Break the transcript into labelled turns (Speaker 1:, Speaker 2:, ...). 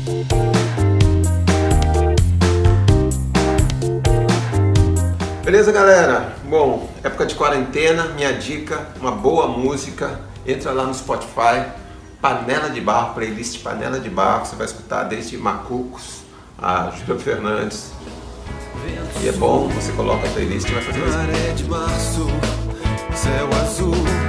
Speaker 1: Beleza, galera? Bom, época de quarentena, minha dica, uma boa música, entra lá no Spotify, Panela de Barro, playlist Panela de Barro, você vai escutar desde Macucos a Júlia Fernandes. E é bom, você coloca a playlist e vai fazer mais.
Speaker 2: Maré de março, céu azul.